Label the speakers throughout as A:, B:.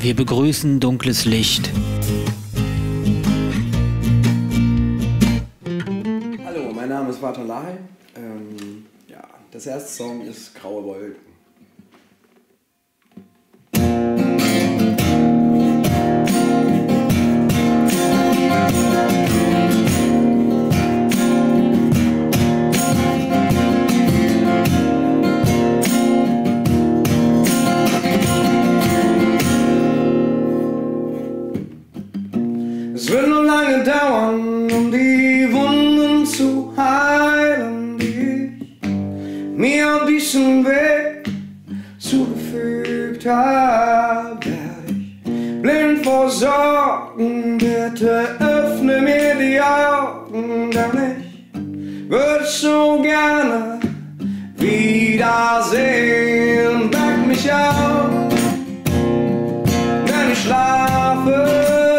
A: Wir begrüßen dunkles Licht.
B: Hallo, mein Name ist Walter Lahay. Das erste Song ist Graue Wolken. Es wird noch lange dauern, um die Wunden zu heilen, die ich mir auf diesem Weg zugefügt habe. Werd ich blind vor Sorgen, bitte öffne mir die Augen, denn ich würde so gerne wiedersehen. Weck mich auf, wenn ich schlafe.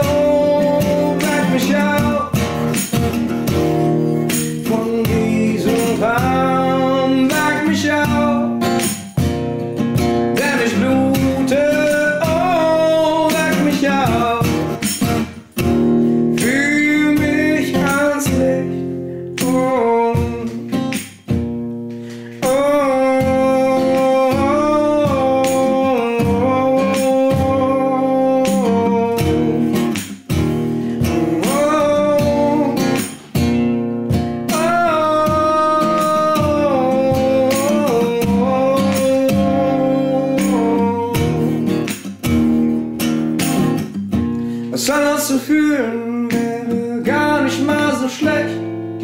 B: Was anders zu fühlen wäre gar nicht mal so schlecht,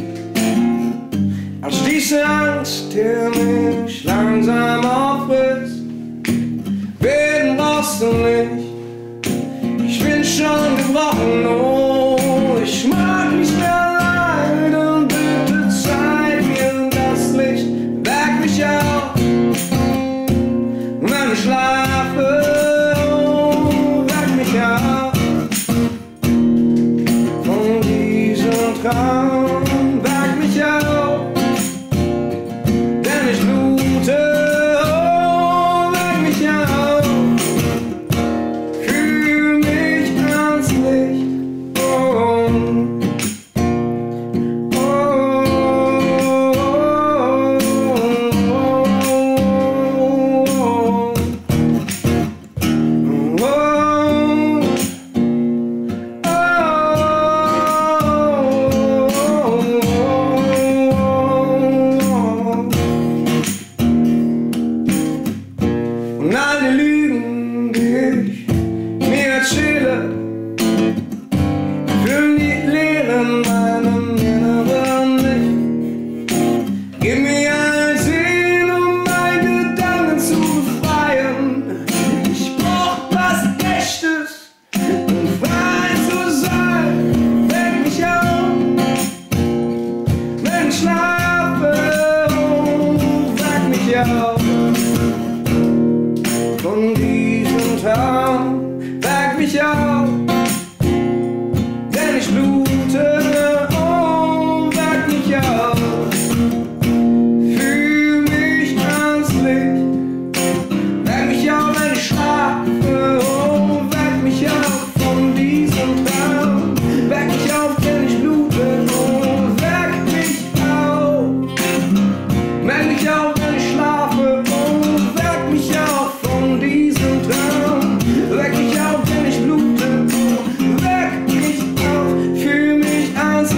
B: als diese Angst, die mich langsam auffrisst. Beten brauchst du nicht, ich bin schon gebrochen, oh, ich mag nicht mehr leiden. Bitte zeig mir das Licht, weck mich auf, wenn ich schlafe, oh, weck mich auf. Traum, weck mich auf, denn ich blute, oh, weck mich auf, fühl mich ans Licht, oh, oh, oh, oh, und all die Lügen, die ich mir erzähle, füllen die Leere in meinem Inneren nicht. Gib mir ein Sinn, um meine Gedanken zu befreien. Ich brauch was Echtes, um frei zu sein. Weck mich auf, wenn ich schlafe, oh, weck mich auf. Von diesem Traum, weck mich auf, denn ich blute, oh, weck mich auf, fühl mich ans Licht, weck mich auf, wenn ich schlafe, oh, weck mich auf, von diesem Traum, weck mich auf, denn ich blute, oh, weck mich auf, wenn ich schlafe, oh, weck mich auf. Von diesem Traum, weck mich auf, denn ich blute, oh, weck mich auf, fühl mich ans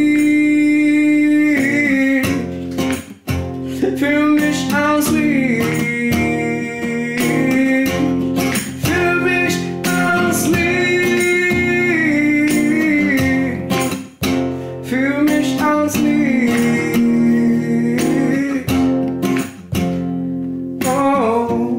B: Licht, fühl mich ans Licht, fühl mich ans Licht, fühl mich ans Licht, oh.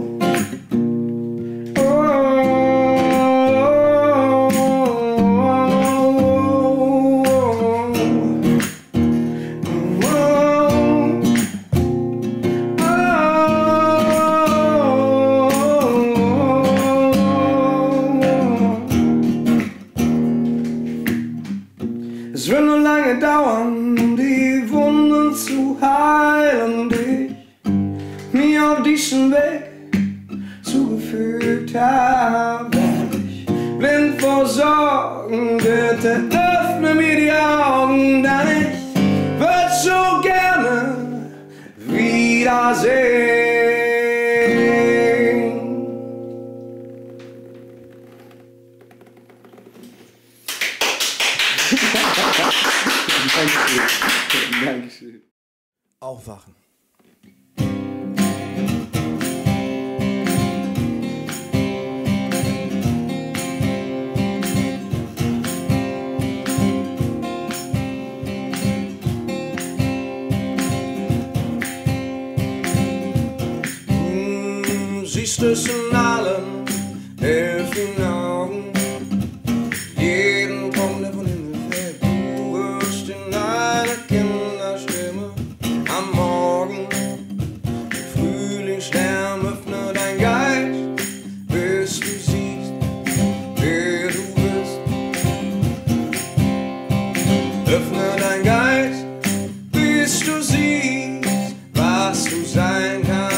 B: Es wird nur lange dauern, um die Wunden zu heilen, die ich mir auf diesem Weg zugefügt habe. Sorgen, bitte öffne mir die Augen, denn ich würd so gerne wiedersehen.
C: Dankeschön.
D: Aufwachen.
B: Siehst es in allen 11 Augen, jeden kommt der von Himmel fällt. Du hörst in deiner Kinderstimme am Morgen, der Frühlingslärm öffne dein Geist, bis du siehst, wer du bist. Öffne dein Geist, bis du siehst, was du sein kannst.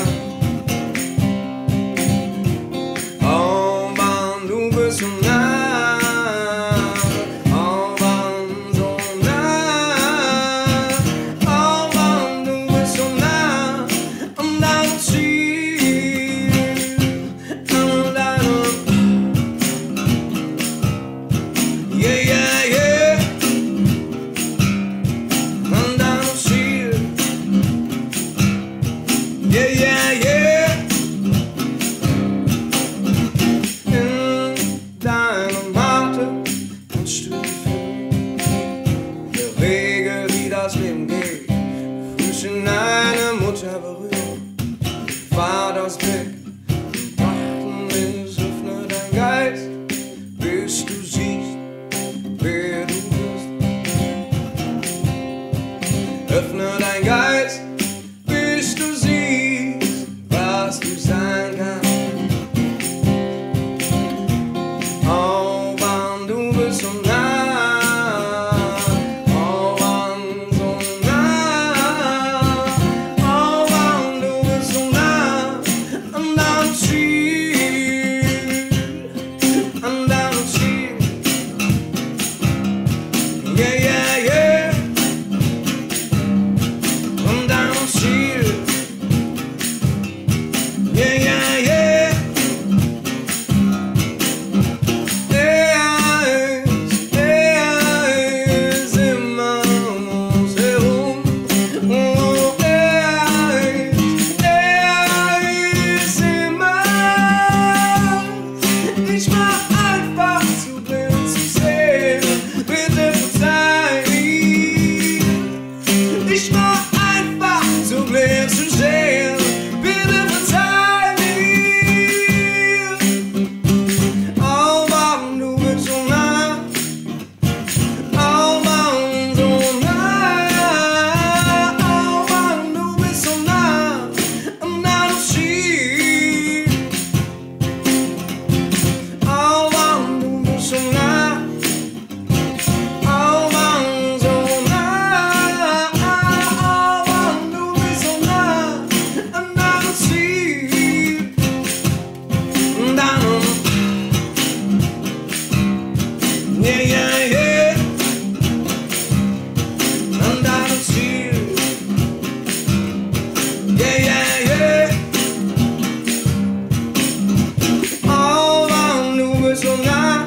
B: Öffne dein Geist, bis du siehst, was du sein kannst. Oh Mann, du bist so nah. Oh Mann, so nah. Oh Mann, du bist so nah. An deinem Ziel, an deinem Ziel. Yeah, yeah, yeah. Yeah, yeah, yeah. Ist immer um uns herum. Oh, ist immer. Ich mach einfach zu blind zu sehen. Bitte verzeih mir. Ich mach einfach zu blind zu sehen. Bitte verzeih mir. Oh Mann, du bist so nah. Oh Mann, so nah. Oh Mann, du bist so nah. An deinem Ziel. Oh Mann, du bist so nah. Oh Mann, so nah. Oh Mann, du bist so nah. An deinem Ziel. An deinem. Yeah, yeah, yeah. An deinem Ziel. Yeah, yeah, yeah. Oh Mann, du bist so nah.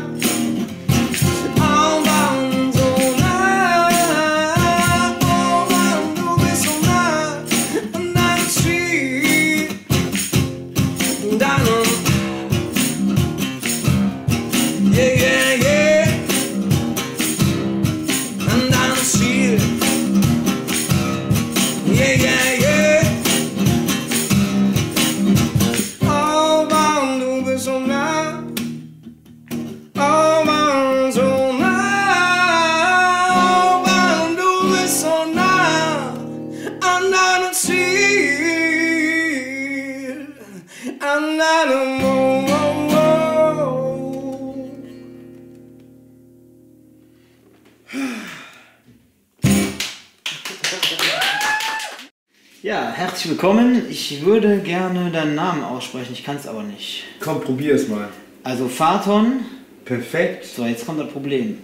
B: Oh Mann, so nah. Oh Mann, du bist so nah. An deinem Ziel. An deinem. Yeah, yeah, yeah. An deinem Ziel. Yeah, yeah, yeah. Oh Mann, du bist so nah. Oh Mann, so nah. Oh Mann, du bist so nah. An deinem Ziel. An deinem
A: Ja, herzlich willkommen. Ich würde gerne deinen Namen aussprechen, ich kann es aber nicht.
C: Komm, probier es mal.
A: Also Phaton,
B: Perfekt.
A: So, jetzt kommt das Problem.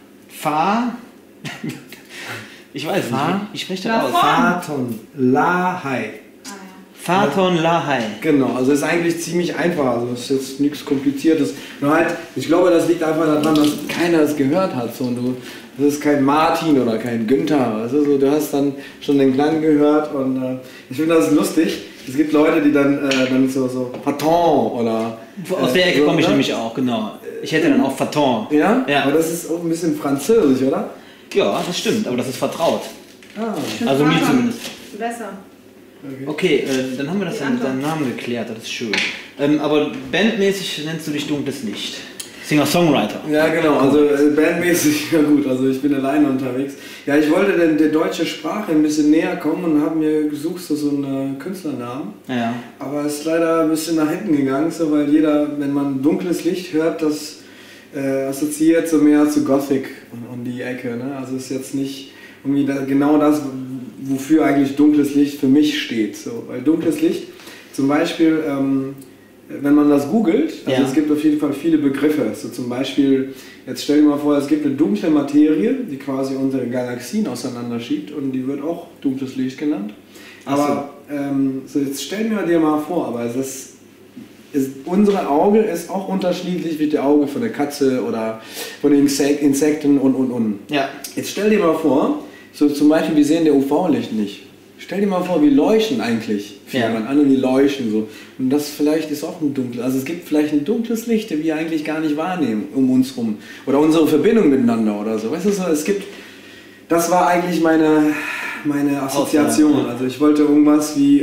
A: Ich weiß nicht, ich spreche das aus.
B: Phaton Lahai.
A: Phaton Lahai.
B: Genau, also ist eigentlich ziemlich einfach, also ist jetzt nichts Kompliziertes. Nur halt, ich glaube, das liegt einfach daran, dass keiner es gehört hat. So, und das ist kein Martin oder kein Günther. Also so, du hast dann schon den Klang gehört und ich finde das lustig. Es gibt Leute, die dann so Phaton oder...
A: Aus der Ecke
B: so,
A: komme ich
B: ne?
A: nämlich auch, genau. Ich hätte dann auch Phaton.
B: Ja?
A: Ja.
B: Aber das ist auch ein bisschen französisch, oder?
A: Ja, das stimmt, aber das ist vertraut.
B: Ah,
A: Also mir zumindest.
D: Besser.
A: Okay, dann haben wir das mit deinem Namen geklärt, das ist schön. Aber bandmäßig nennst du dich Dunkles Licht. Singer-Songwriter.
B: ja genau, also bandmäßig, ja gut, also ich bin alleine unterwegs. Ja, ich wollte der deutschen Sprache ein bisschen näher kommen und habe mir gesucht so einen Künstlernamen.
A: Ja.
B: Aber es ist leider ein bisschen nach hinten gegangen, so, weil jeder, wenn man dunkles Licht hört, das assoziiert so mehr zu Gothic und die Ecke. Ne? Also ist jetzt nicht irgendwie genau das, wofür eigentlich dunkles Licht für mich steht. So. Weil dunkles Licht, zum Beispiel, wenn man das googelt, also es gibt auf jeden Fall viele Begriffe. So zum Beispiel, jetzt stell dir mal vor, es gibt eine dunkle Materie, die quasi unsere Galaxien auseinanderschiebt und die wird auch dunkles Licht genannt. Aber so jetzt stell dir mal vor, aber unsere Auge ist auch unterschiedlich wie das Auge von der Katze oder von den Insekten und.
A: Ja.
B: Jetzt stell dir mal vor, so zum Beispiel, wir sehen der UV-Licht nicht. Stell dir mal vor, wir leuchten eigentlich für jemand anderen, wir leuchten so. Und das vielleicht ist auch ein dunkles, also es gibt vielleicht ein dunkles Licht, das wir eigentlich gar nicht wahrnehmen um uns rum. Oder unsere Verbindung miteinander oder so. Weißt du, so, das war eigentlich meine Assoziation. Also ich wollte irgendwas wie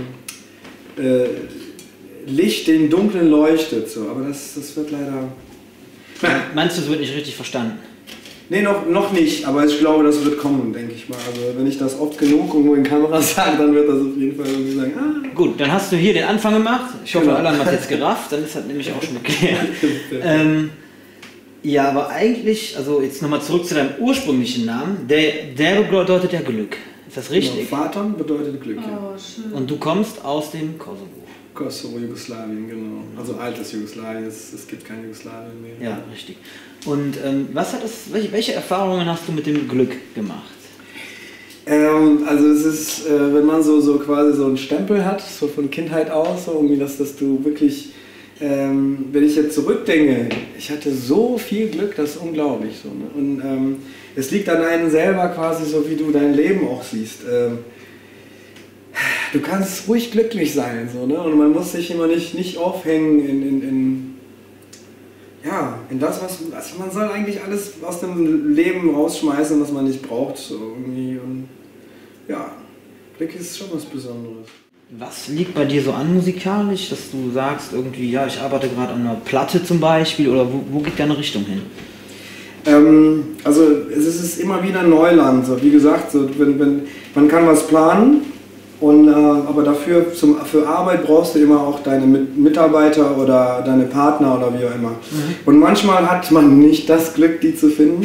B: Licht den Dunklen leuchtet, so. Aber das wird leider...
A: Meinst du, es wird nicht richtig verstanden?
B: Nee, noch nicht, aber ich glaube, das wird kommen, denke ich mal. Also wenn ich das oft genug irgendwo in Kamera sage, dann wird das auf jeden Fall irgendwie sagen,
A: Gut, dann hast du hier den Anfang gemacht. Ich hoffe,
B: Genau.
A: Alan hat jetzt gerafft, dann ist das nämlich auch schon geklärt. Ja, aber eigentlich, also jetzt nochmal zurück zu deinem ursprünglichen Namen, der bedeutet ja Glück. Ist das richtig?
B: Genau, Phaton bedeutet Glück, ja.
D: Oh, schön.
A: Und du kommst aus dem Kosovo.
B: Kosovo, Jugoslawien, genau. Also altes Jugoslawien, es gibt kein Jugoslawien mehr.
A: Ja, richtig. Und welche Erfahrungen hast du mit dem Glück gemacht?
B: Also es ist, wenn man so quasi so einen Stempel hat, so von Kindheit aus, so irgendwie, dass du wirklich, wenn ich jetzt zurückdenke, ich hatte so viel Glück, das ist unglaublich so. Ne? Und es liegt an einem selber quasi so, wie du dein Leben auch siehst. Du kannst ruhig glücklich sein, so, ne? Und man muss sich immer nicht aufhängen in das, also man soll eigentlich alles aus dem Leben rausschmeißen, was man nicht braucht, so irgendwie. Und ja, Glück ist schon was Besonderes.
A: Was liegt bei dir so an musikalisch, dass du sagst irgendwie, ja, ich arbeite gerade an einer Platte zum Beispiel, oder wo geht deine Richtung hin?
B: Also es ist immer wieder Neuland, so wie gesagt, so, wenn man kann was planen. Aber dafür, für Arbeit brauchst du immer auch deine Mitarbeiter oder deine Partner oder wie auch immer. Und manchmal hat man nicht das Glück, die zu finden.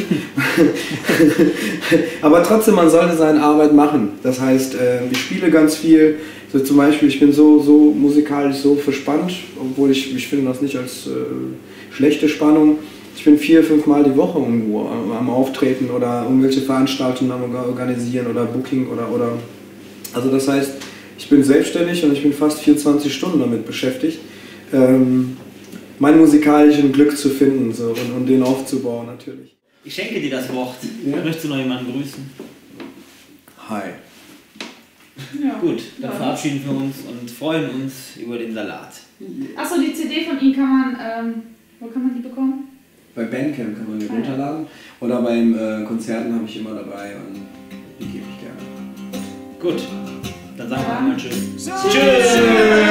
B: Aber trotzdem, man sollte seine Arbeit machen. Das heißt, ich spiele ganz viel. So zum Beispiel, ich bin so musikalisch so verspannt, obwohl ich finde das nicht als schlechte Spannung. Ich bin 4-5 Mal die Woche irgendwo am Auftreten oder irgendwelche Veranstaltungen am Organisieren oder Booking oder also das heißt, ich bin selbstständig und ich bin fast 24 Stunden damit beschäftigt, mein musikalischen Glück zu finden so, und den aufzubauen natürlich.
A: Ich schenke dir das Wort.
B: Ja.
A: Möchtest du noch jemanden grüßen?
B: Hi.
D: Ja.
A: Gut, dann verabschieden wir uns und freuen uns über den Salat.
D: Achso, die CD von ihm wo kann man die bekommen?
B: Bei Bandcamp kann man die runterladen oder beim Konzerten habe ich immer dabei und die gebe ich gerne.
A: Gut, dann sagen wir mal Tschüss.
D: Tschüss!